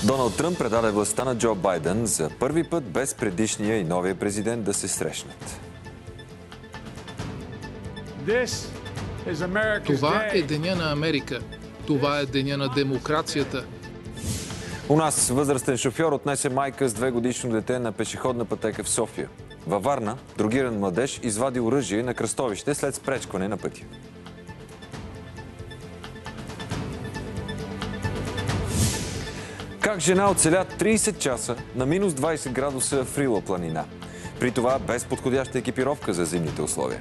Доналд Тръмп предаде властта на Джо Байден за първи път без предишния и новия президент да се срещнат. Това е деня на Америка. Това е деня на демокрацията. У нас възрастен шофьор отнесе майка с 2-годишно дете на пешеходна пътека в София. Във Варна дрогиран младеж извади оръжие на кръстовище след спречкване на пътя. Как жена оцеля 30 часа на минус 20 градуса в Рила планина. При това без подходяща екипировка за зимните условия.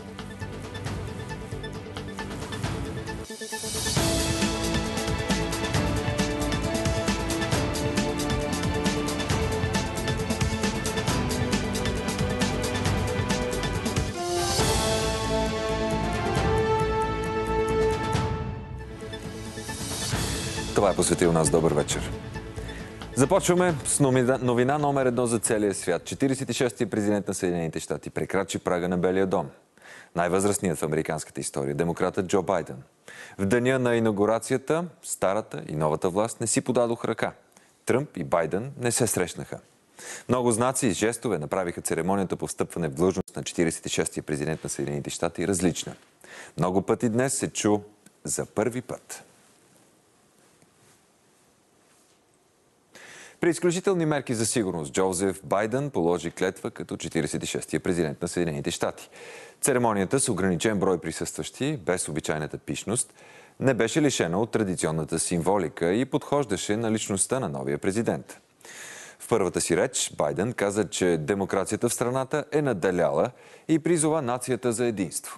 Това е посветил нас. Добър вечер. Започваме с новина номер 1 за целия свят. 46-ти президент на Съединените щати прекрачи прага на Белия дом. Най-възрастният в американската история, демократът Джо Байден. В деня на инаугурацията старата и новата власт не си подадох ръка. Тръмп и Байден не се срещнаха. Много знаци и жестове направиха церемонията по встъпване в длъжност на 46-тия президент на Съединените щати различна. Много пъти днес се чу за първи път. При изключителни мерки за сигурност Джозеф Байден положи клетва като 46-тия президент на Съединените щати. Церемонията с ограничен брой присъстващи, без обичайната пишност, не беше лишена от традиционната символика и подхождаше на личността на новия президент. В първата си реч Байден каза, че демокрацията в страната е надделяла и призова нацията за единство.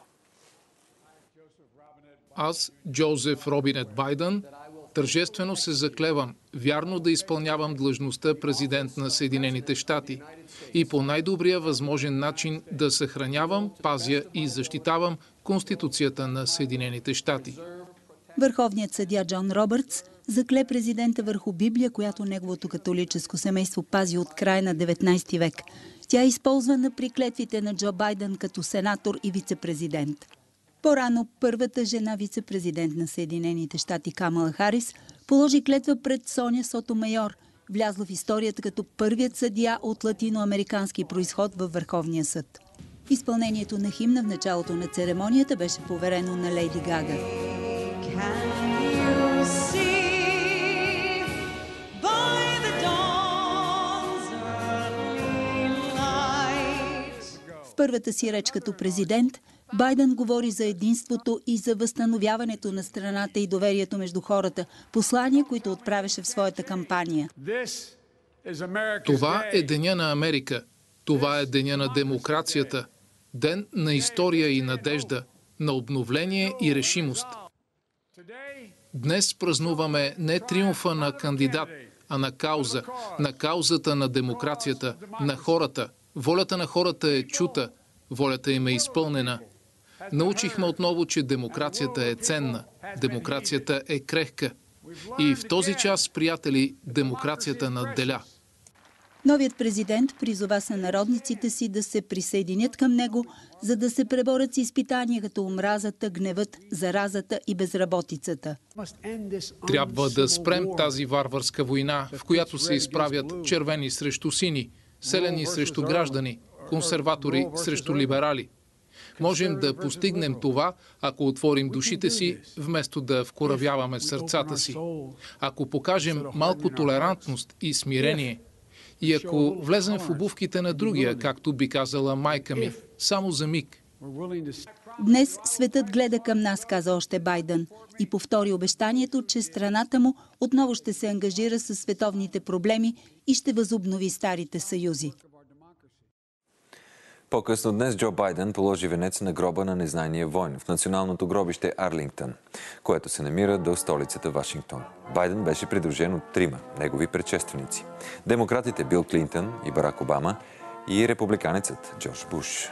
Аз, Джозеф Робинет Байден, тържествено се заклевам вярно да изпълнявам длъжността президент на Съединените щати и по най-добрия възможен начин да съхранявам, пазя и защитавам Конституцията на Съединените щати. Върховният съдия Джон Робъртс закле президента върху Библия, която неговото католическо семейство пази от края на 19 век. Тя е използвана при клетвите на Джо Байден като сенатор и вице-президент. По-рано първата жена вице-президент на Съединените щати Камала Харис положи клетва пред Соня Сотомайор, влязла в историята като първият съдия от латиноамерикански произход във Върховния съд. Изпълнението на химна в началото на церемонията беше поверено на Лейди Гага. В първата си реч като президент Байден говори за единството и за възстановяването на страната и доверието между хората, послания, които отправяше в своята кампания. Това е деня на Америка. Това е деня на демокрацията. Ден на история и надежда, на обновление и решимост. Днес празнуваме не триумфа на кандидат, а на кауза. На каузата на демокрацията, на хората. Волята на хората е чута, волята им е изпълнена. Научихме отново, че демокрацията е ценна, демокрацията е крехка. И в този час, приятели, демокрацията надделя. Новият президент призова сънародниците си да се присъединят към него, за да се преборят с изпитания като омразата, гневът, заразата и безработицата. Трябва да спрем тази варварска война, в която се изправят червени срещу сини, селяни срещу граждани, консерватори срещу либерали. Можем да постигнем това, ако отворим душите си, вместо да вкоравяваме сърцата си. Ако покажем малко толерантност и смирение. И ако влезем в обувките на другия, както би казала майка ми, само за миг. Днес светът гледа към нас, каза още Байден, и повтори обещанието, че страната му отново ще се ангажира с световните проблеми и ще възобнови старите съюзи. По-късно днес Джо Байден положи венец на гроба на незнайния войн в националното гробище Арлингтън, което се намира до столицата Вашингтон. Байден беше придружен от трима негови предшественици. Демократите Бил Клинтън и Барак Обама и републиканецът Джордж Буш.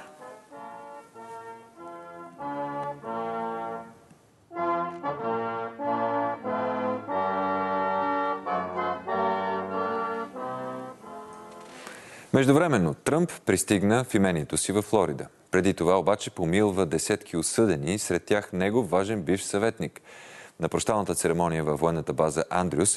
Междувременно Тръмп пристигна в имението си във Флорида. Преди това обаче помилва десетки осъдени, сред тях негов важен бивш съветник. На прощалната церемония във военната база Андрюс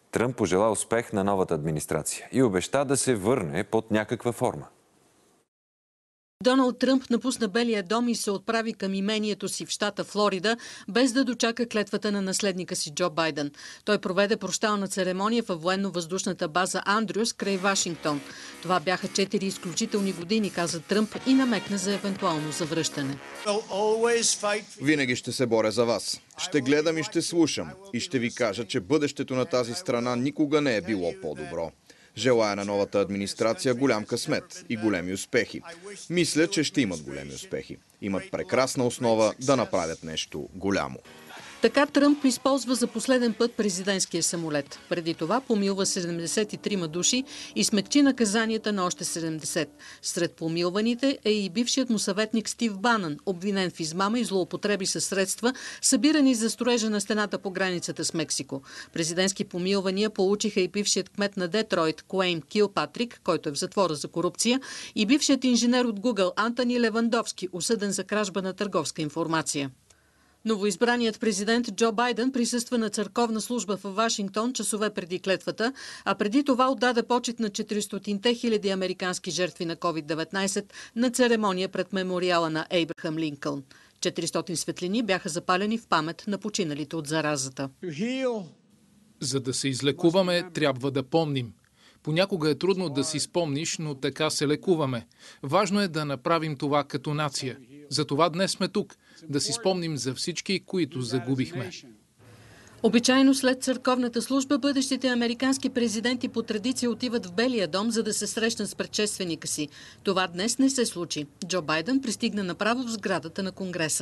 Тръмп пожела успех на новата администрация и обеща да се върне под някаква форма. Доналд Тръмп напусна Белия дом и се отправи към имението си в щата Флорида, без да дочака клетвата на наследника си Джо Байден. Той проведе прощална церемония във военно-въздушната база Андрюс край Вашингтон. Това бяха 4 изключителни години, каза Тръмп и намекна за евентуално завръщане. Винаги ще се боря за вас. Ще гледам и ще слушам. И ще ви кажа, че бъдещето на тази страна никога не е било по-добро. Желая на новата администрация голям късмет и големи успехи. Мисля, че ще имат големи успехи. Имат прекрасна основа да направят нещо голямо. Така Тръмп използва за последен път президентския самолет. Преди това помилва 73 души и смекчи наказанията на още 70. Сред помилваните е и бившият му съветник Стив Банън, обвинен в измама и злоупотреби със средства, събирани за строежа на стената по границата с Мексико. Президентски помилвания получиха и бившият кмет на Детройт Куейн Килпатрик, който е в затвора за корупция, и бившият инженер от Google Антони Левандовски, осъден за кражба на търговска информация. Новоизбраният президент Джо Байден присъства на църковна служба в Вашингтон часове преди клетвата, а преди това отдаде почит на 400-те хиляди американски жертви на COVID-19 на церемония пред мемориала на Ейбрахам Линкълн. 400 светлини бяха запалени в памет на починалите от заразата. За да се излекуваме, трябва да помним. Понякога е трудно да си спомниш, но така се лекуваме. Важно е да направим това като нация. Затова днес сме тук, да си спомним за всички, които загубихме. Обичайно след църковната служба бъдещите американски президенти по традиция отиват в Белия дом, за да се срещнат с предшественика си. Това днес не се случи. Джо Байден пристигна направо в сградата на Конгреса.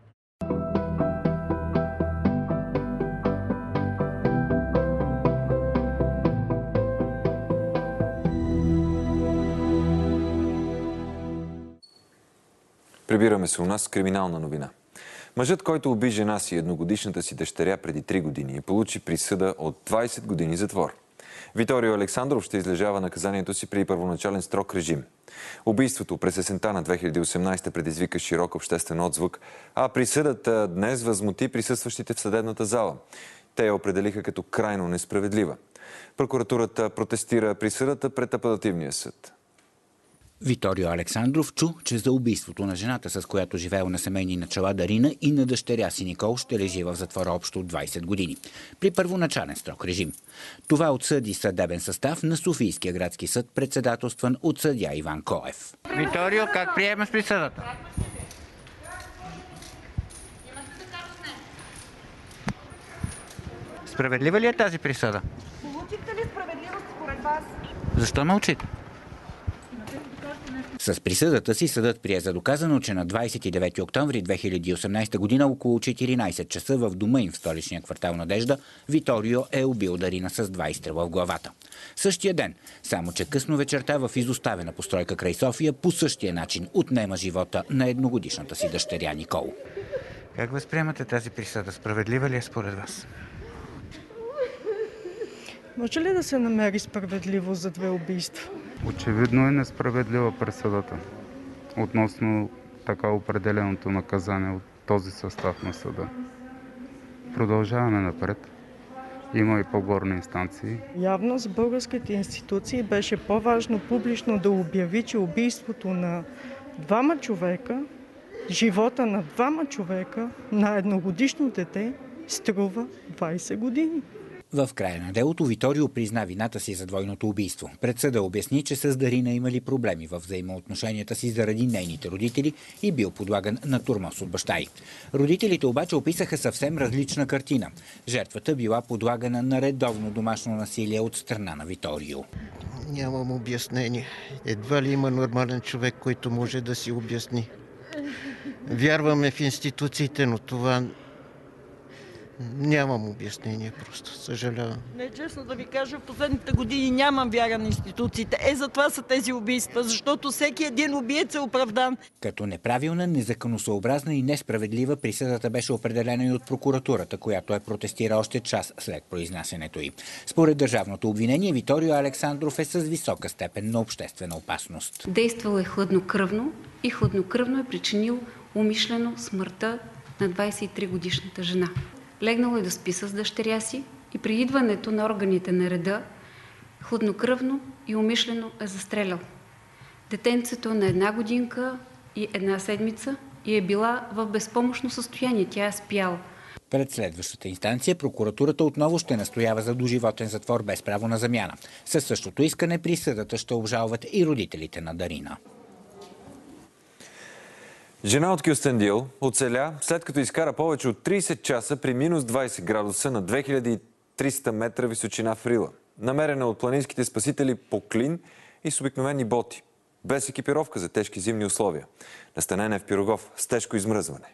Прибираме се у нас с криминална новина. Мъжът, който уби жена си и едногодишната си дъщеря преди 3 години, получи присъда от 20 години затвор. Виторио Александров ще излежава наказанието си при първоначален строг режим. Убийството през есента на 2018 предизвика широк обществен отзвук, а присъдата днес възмути присъстващите в съдебната зала. Те я определиха като крайно несправедлива. Прокуратурата протестира присъдата пред апелативния съд. Виторио Александров чу, че за убийството на жената, с която живеел на семейни начала Дарина, и на дъщеря си Никол ще лежи в затвора общо 20 години. При първоначален строг режим. Това отсъди съдебен състав на Софийския градски съд, председателстван от съдия Иван Коев. Виторио, как приемаш присъдата? Справедлива ли е тази присъда? Получихте ли справедливост според вас? Защо мълчите? С присъдата си съдът прие за доказано, че на 29 октомври 2018 година около 14 часа в дома им в столичния квартал Надежда, Виторио е убил Дарина с 2 изстрела в главата. Същия ден, само че късно вечерта в изоставена постройка край София, по същия начин отнема живота на едногодишната си дъщеря Никол. Как възприемате тази присъда? Справедлива ли е според вас? Може ли да се намери справедливост за 2 убийства? Очевидно е несправедлива присъдата относно така определеното наказание от този състав на съда. Продължаваме напред. Има и по-горни инстанции. Явно за българските институции беше по-важно публично да обяви, че убийството на 2 човека, живота на 2 човека, на едногодишно дете, струва 20 години. В края на делото Виторио призна вината си за двойното убийство. Пред съда обясни, че с Дарина имали проблеми в взаимоотношенията си заради нейните родители и бил подлаган на тормоз от баща й. Родителите обаче описаха съвсем различна картина. Жертвата била подлагана на редовно домашно насилие от страна на Виторио. Нямам обяснение. Едва ли има нормален човек, който може да си обясни. Вярваме в институциите, но това... Нямам обяснение, просто съжалявам. Не, честно да ви кажа, в последните години нямам вяра на институциите. Затова са тези убийства, защото всеки един убиец е оправдан. Като неправилна, незаконосъобразна и несправедлива присъдата беше определена и от прокуратурата, която протестира още час след произнасянето й. Според държавното обвинение, Виторио Александров е с висока степен на обществена опасност. Действал е хладнокръвно и хладнокръвно е причинил умишлено смъртта на 23-годишната жена. Легнал е да спи с дъщеря си и при идването на органите на реда хладнокръвно и умишлено е застрелял. Детенцето е на 1 годинка и 1 седмица и е била в безпомощно състояние. Тя е спяла. Пред следващата инстанция прокуратурата отново ще настоява за доживотен затвор без право на замяна. Със същото искане присъдата ще обжалват и родителите на Дарина. Жена от Кюстендил оцеля, след като изкара повече от 30 часа при минус 20 градуса на 2300 метра височина в Рила. Намерена от планинските спасители по клин и с обикновени боти. Без екипировка за тежки зимни условия. Настанена е в Пирогов с тежко измръзване.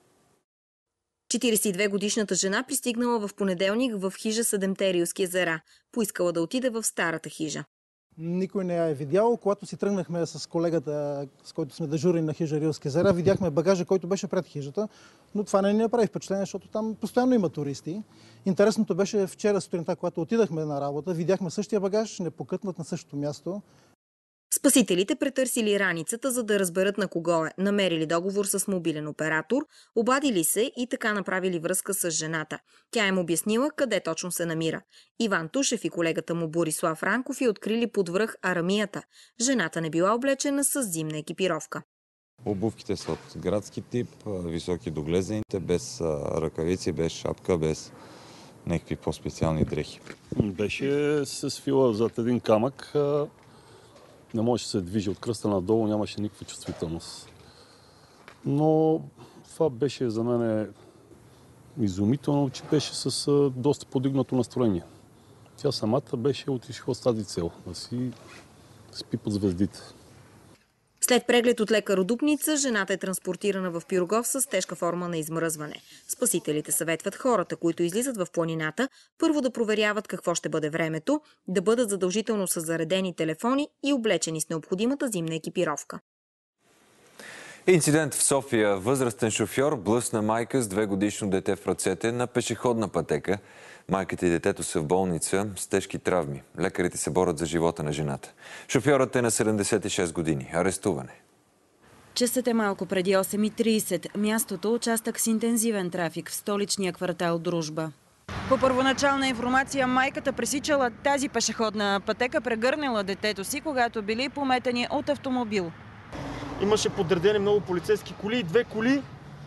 42-годишната жена пристигнала в понеделник в хижа Седемте Рилски езера. Поискала да отиде в старата хижа. Никой не я е видял. Когато си тръгнахме с колегата, с който сме дежурни на хижа Рилски езера, видяхме багажа, който беше пред хижата, но това не ни направи впечатление, защото там постоянно има туристи. Интересното беше вчера сутринта, когато отидахме на работа, видяхме същия багаж, непокътнат на същото място. Спасителите претърсили раницата, за да разберат на кого е. Намерили договор с мобилен оператор, обадили се и така направили връзка с жената. Тя им обяснила къде точно се намира. Иван Тушев и колегата му Борислав Ранков я открили под връх Арамията. Жената не била облечена с зимна екипировка. Обувките са от градски тип, високи доглезените, без ръкавици, без шапка, без някакви по-специални дрехи. Беше се свила зад един камък. Не може да се движи от кръста надолу, нямаше никаква чувствителност. Но това беше за мен изумително, че беше с доста подигнато настроение. Тя самата беше отишла с тази цел, да си спи под звездите. След преглед от лекар-удупница, жената е транспортирана в Пирогов с тежка форма на измръзване. Спасителите съветват хората, които излизат в планината, първо да проверяват какво ще бъде времето, да бъдат задължително с заредени телефони и облечени с необходимата зимна екипировка. Инцидент в София. Възрастен шофьор блъсна майка с 2-годишно дете в ръцете на пешеходна пътека. Майката и детето са в болница с тежки травми. Лекарите се борят за живота на жената. Шофьорът е на 76 години. Арестуване. Часът е малко преди 8:30. Мястото – участък с интензивен трафик в столичния квартал Дружба. По първоначална информация, майката пресичала тази пешеходна пътека, прегърнала детето си, когато били пометени от автомобил. Имаше подредени много полицейски коли и 2 коли,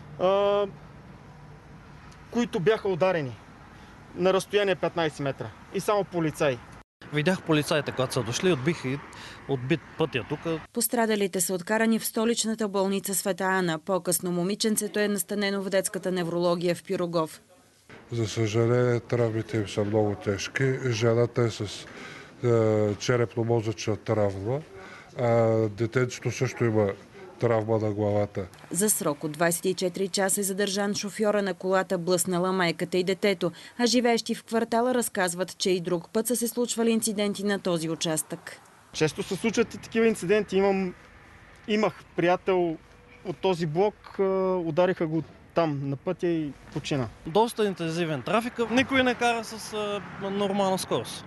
които бяха ударени на разстояние 15 метра. И само полицаи. Видях полицаите, когато са дошли, отбит пътя тук. Пострадалите са откарани в столичната болница Света Ана. По-късно момиченцето е настанено в детската неврология в Пирогов. За съжаление, травмите им са много тежки. Жената е с черепно-мозъчна травма. Детенцето също има травма на главата. За срок от 24 часа е задържан шофьора на колата, блъснала майката и детето, а живеещи в квартала разказват, че и друг път са се случвали инциденти на този участък. Често се случват и такива инциденти. Имах приятел от този блок, удариха го там на пътя и почина. Доста интензивен трафик, никой не кара с нормална скорост.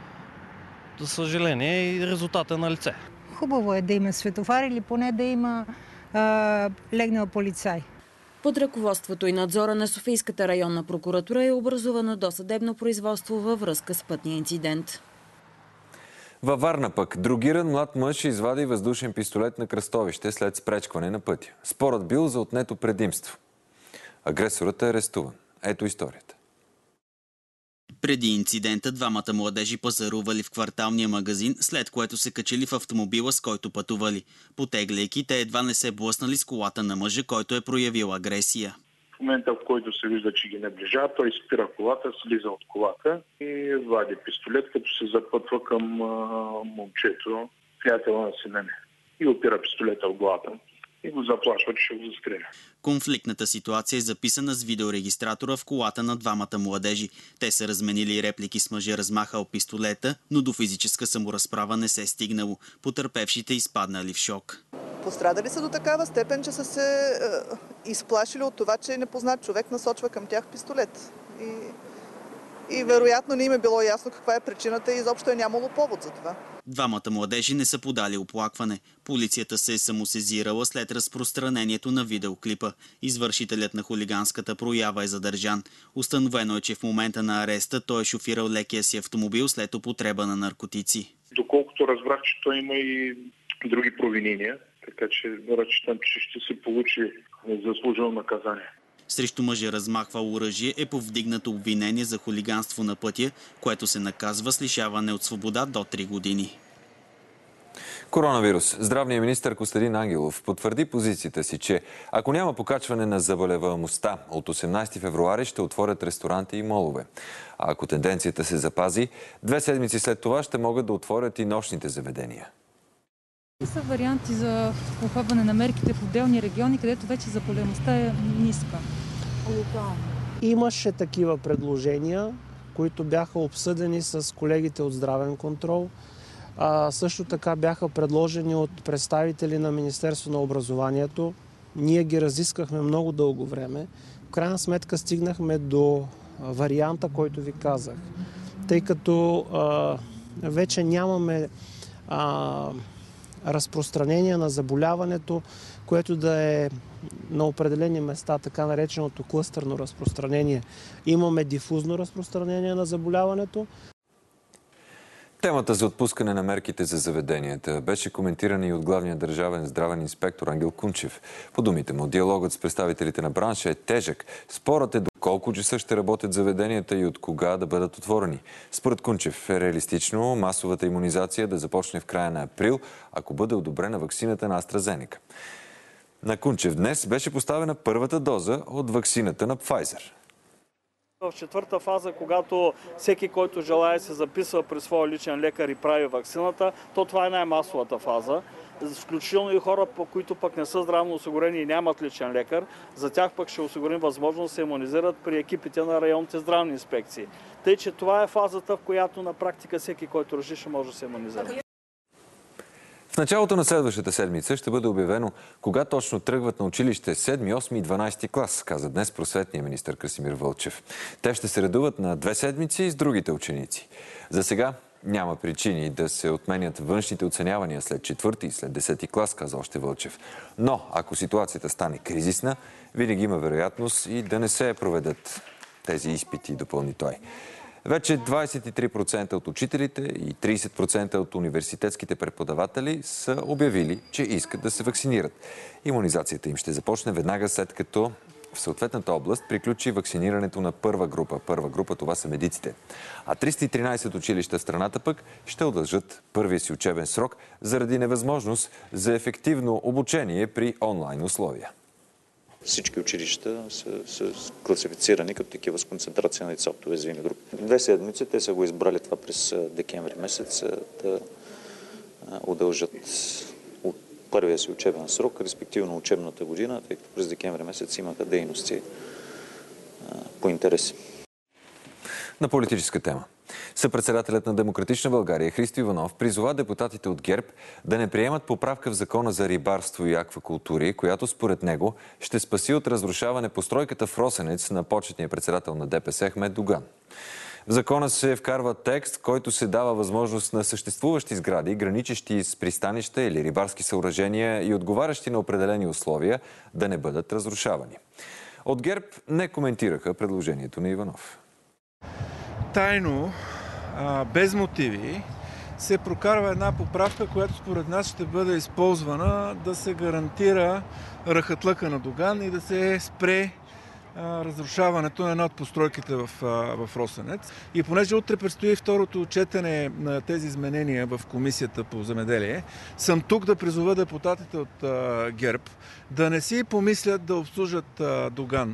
За съжаление и резултат е на лице. Хубаво е да има светофар или поне да има легнал полицай. Под ръководството и надзора на Софийската районна прокуратура е образувано досъдебно производство във връзка с пътния инцидент. Във Варна пък другиран млад мъж извади въздушен пистолет на кръстовище след спречкване на пътя. Спорът бил за отнето предимство. Агресорът е арестуван. Ето историята. Преди инцидента двамата младежи пазарували в кварталния магазин, след което се качили в автомобила, с който пътували. Потегляйки, те едва не се блъснали с колата на мъжа, който е проявил агресия. В момента, в който се вижда, че ги наближава, той спира колата, слиза от колата и вади пистолет, като се запътва към момчето, приятела на сина ми. И опира пистолета в главата и го заплашва, че ще го застреля. Конфликтната ситуация е записана с видеорегистратора в колата на двамата младежи. Те са разменили реплики с мъжа, размахал пистолета, но до физическа саморазправа не се е стигнало. Потърпевшите изпаднали в шок. Пострадали са до такава степен, че са се изплашили от това, че непознат човек насочва към тях пистолет. И вероятно не им е било ясно каква е причината и изобщо е нямало повод за това. Двамата младежи не са подали оплакване. Полицията се е самосезирала след разпространението на видеоклипа. Извършителят на хулиганската проява е задържан. Установено е, че в момента на ареста той е шофирал лекия си автомобил след употреба на наркотици. Доколкото разбрах, че той има и други провинения, така че разчитам, че ще се получи заслужено наказание. Срещу мъжа размахвал оръжие е повдигнато обвинение за хулиганство на пътя, което се наказва с лишаване от свобода до 3 години. Коронавирус. Здравният министър Костадин Ангелов потвърди позицията си, че ако няма покачване на заболеваемостта, от 18 февруари ще отворят ресторанти и молове. А ако тенденцията се запази, 2 седмици след това ще могат да отворят и нощните заведения. Са варианти за охлабване на мерките в отделни региони, където вече заболеваемостта е ниска. Имаше такива предложения, които бяха обсъдени с колегите от Здравен контрол. Също така бяха предложени от представители на Министерство на образованието. Ние ги разискахме много дълго време. В крайна сметка стигнахме до варианта, който ви казах. Тъй като вече нямаме разпространение на заболяването, което да е на определени места, така нареченото клъстърно разпространение. Имаме дифузно разпространение на заболяването. Темата за отпускане на мерките за заведенията беше коментирана и от главния държавен здравен инспектор Ангел Кунчев. По думите му, диалогът с представителите на бранша е тежък. Спорът е доколко часа ще работят заведенията и от кога да бъдат отворени. Според Кунчев е реалистично масовата имунизация да започне в края на април, ако бъде одобрена ваксината на AstraZeneca. На Кунчев днес беше поставена първата доза от ваксината на Pfizer. В четвърта фаза, когато всеки, който желае, се записва при своя личен лекар и прави ваксината, то това е най-масовата фаза. Включително и хора, които пък не са здравно осигурени и нямат личен лекар, за тях пък ще осигурим възможност да се имунизират при екипите на районните здравни инспекции. Тъй, че това е фазата, в която на практика всеки, който реши, ще може да се имунизира. В началото на следващата седмица ще бъде обявено кога точно тръгват на училище 7, 8 и 12 клас, каза днес просветният министър Красимир Вълчев. Те ще се редуват на 2 седмици с другите ученици. За сега няма причини да се отменят външните оценявания след 4 и след 10 клас, каза още Вълчев. Но ако ситуацията стане кризисна, винаги има вероятност и да не се проведат тези изпити, допълни той. Вече 23% от учителите и 30% от университетските преподаватели са обявили, че искат да се вакцинират. Имунизацията им ще започне веднага след като в съответната област приключи вакцинирането на първа група. Първа група това са медиците. А 313 училища в страната пък ще удължат първия си учебен срок заради невъзможност за ефективно обучение при онлайн условия. Всички училища са класифицирани като такива с концентрация на деца от уязвими групи. 2 седмици те са го избрали това през декември месец да удължат от първия си учебен срок, респективно учебната година, тъй като през декември месец имаха дейности по интереси. На политическа тема. Съпредседателят на Демократична България Христо Иванов призова депутатите от ГЕРБ да не приемат поправка в закона за рибарство и аквакултури, която според него ще спаси от разрушаване постройката в Росенец на почетния председател на ДПС Ахмед Доган. В закона се вкарва текст, който се дава възможност на съществуващи сгради, граничещи с пристанища или рибарски съоръжения и отговарящи на определени условия, да не бъдат разрушавани. От ГЕРБ не коментираха предложението на Иванов. Тайно, без мотиви, се прокарва една поправка, която според нас ще бъде използвана да се гарантира рахатлъка на Доган и да се спре разрушаването на една от постройките в Росенец. И понеже утре предстои второто четене на тези изменения в Комисията по земеделие, съм тук да призова депутатите от ГЕРБ да не си помислят да обслужат Доган.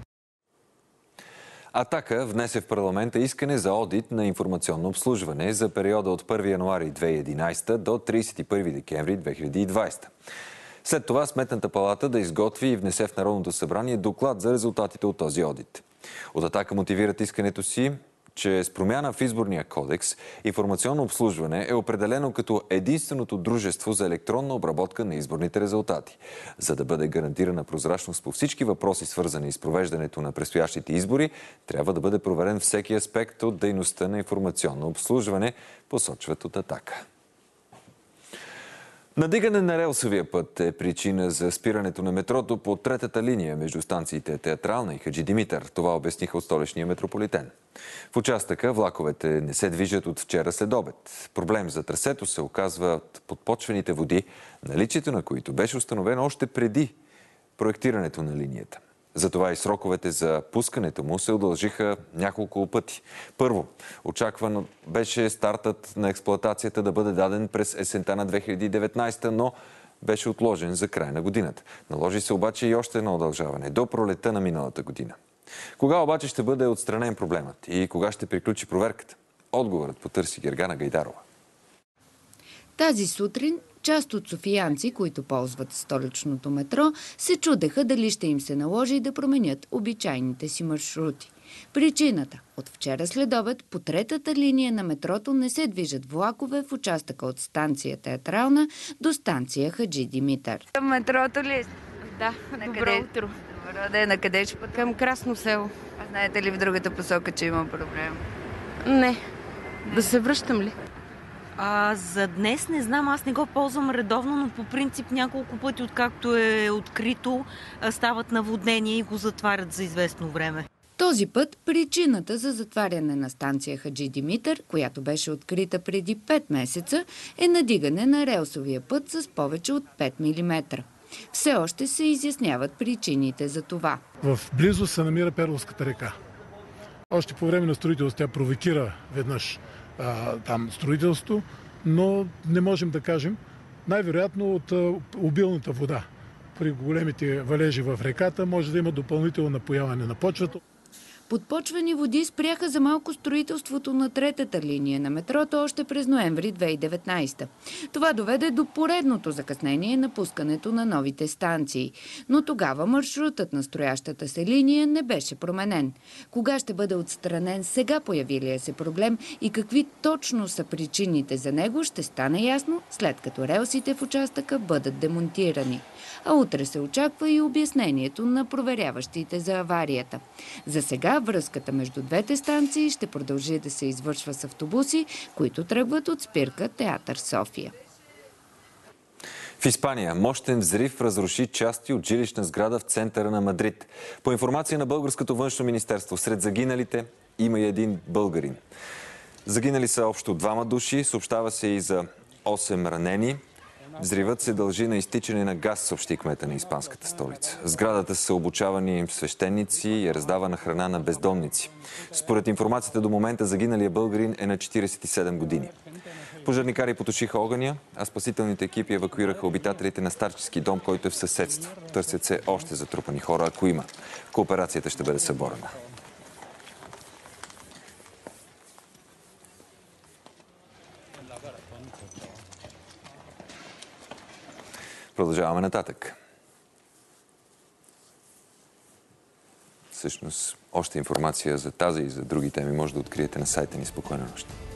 Атака внесе в парламента искане за одит на информационно обслужване за периода от 1 януари 2011 до 31 декември 2020. След това Сметната палата да изготви и внесе в Народното събрание доклад за резултатите от този одит. От Атака мотивират искането си, че с промяна в изборния кодекс информационно обслужване е определено като единственото дружество за електронна обработка на изборните резултати. За да бъде гарантирана прозрачност по всички въпроси, свързани с провеждането на предстоящите избори, трябва да бъде проверен всеки аспект от дейността на информационно обслужване, посочват от Атака. Надигане на релсовия път е причина за спирането на метрото по третата линия между станциите Театрална и Хаджи Димитър. Това обясниха от столичния метрополитен. В участъка влаковете не се движат от вчера след обед. Проблем за трасето се оказва подпочвените води, наличието на които беше установено още преди проектирането на линията. Затова и сроковете за пускането му се удължиха няколко пъти. Първо, очаквано беше стартът на експлоатацията да бъде даден през есента на 2019, но беше отложен за край на годината. Наложи се обаче и още едно удължаване до пролета на миналата година. Кога обаче ще бъде отстранен проблемът и кога ще приключи проверката? Отговорът потърси Гергана Гайдарова. Тази сутрин част от софиянци, които ползват столичното метро, се чудеха дали ще им се наложи да променят обичайните си маршрути. Причината – от вчера следобед по третата линия на метрото не се движат влакове в участъка от станция Театрална до станция Хаджи Димитър. Метрото ли? Да, добро утро. Добро ден, на къде ще път? Към Красно село. А знаете ли в другата посока, че има проблем? Не. Да се връщам ли? За днес не знам, аз не го ползвам редовно, но по принцип няколко пъти, откакто е открито, стават наводнения и го затварят за известно време. Този път причината за затваряне на станция Хаджи Димитър, която беше открита преди 5 месеца, е надигане на релсовия път с повече от 5 мм. Все още се изясняват причините за това. В близост се намира Перловската река. Още по време на строителство тя провокира веднъж там строителство, но не можем да кажем. Най-вероятно от обилната вода. При големите валежи в реката може да има допълнително напояване на почвата. Подпочвени води спряха за малко строителството на третата линия на метрото още през ноември 2019. Това доведе до поредното закъснение на пускането на новите станции. Но тогава маршрутът на строящата се линия не беше променен. Кога ще бъде отстранен сега появилия се проблем и какви точно са причините за него, ще стане ясно, след като релсите в участъка бъдат демонтирани. А утре се очаква и обяснението на проверяващите за аварията. За сега връзката между двете станции ще продължи да се извършва с автобуси, които тръгват от спирка Театър София. В Испания мощен взрив разруши части от жилищна сграда в центъра на Мадрид. По информация на Българското външно министерство, сред загиналите има и един българин. Загинали са общо 2 души, съобщава се и за 8 ранени. Взривът се дължи на изтичане на газ, съобщи кмета на испанската столица. В сградата са обучавани свещеници и е раздавана храна на бездомници. Според информацията до момента загиналия българин е на 47 години. Пожарникари потушиха огъня, а спасителните екипи евакуираха обитателите на старчески дом, който е в съседство. Търсят се още затрупани хора, ако има. Кооперацията ще бъде съборена. Продължаваме нататък. Всъщност, още информация за тази и за други теми може да откриете на сайта ни. Спокойна нощ.